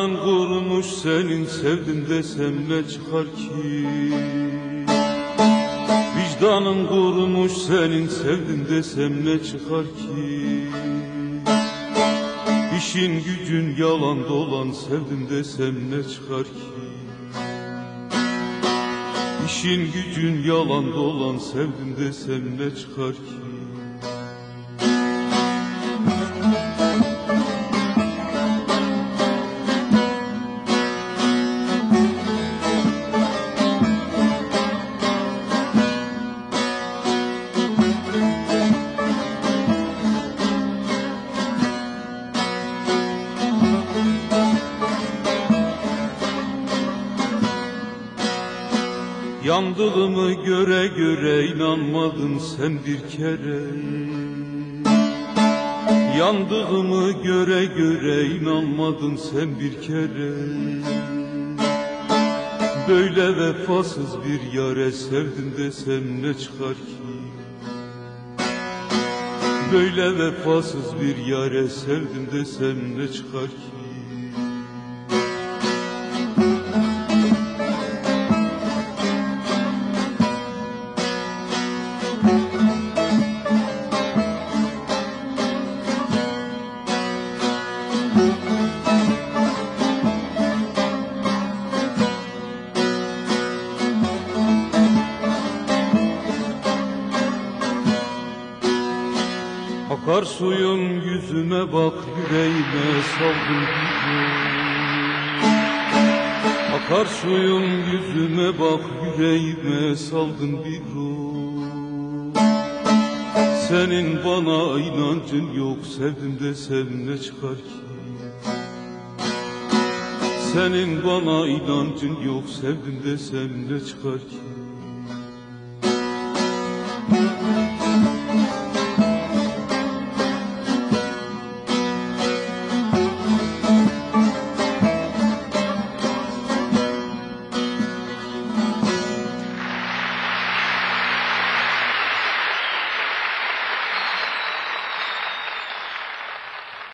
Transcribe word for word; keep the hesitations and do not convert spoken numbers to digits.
Vicdanın kurumuş senin, sevdim desem ne çıkar ki? Vicdanın kurumuş senin, sevdim desem ne çıkar ki? İşin gücün yalan dolan, sevdim desem ne çıkar ki? İşin gücün yalan dolan, sevdim desem ne çıkar ki? Yandığımı göre göre inanmadın sen bir kere. Yandığımı göre göre inanmadın sen bir kere. Böyle vefasız bir yare sevdim desem ne çıkar ki? Böyle vefasız bir yare sevdim desem ne çıkar ki? Akar suyum yüzüme bak, yüreğime saldım bir. Akar suyum yüzüme bak, yüreğime saldım bir. Senin bana inancın yok, sevdim desem ne çıkar ki? Senin bana inancın yok, sevdim desem ne çıkar ki?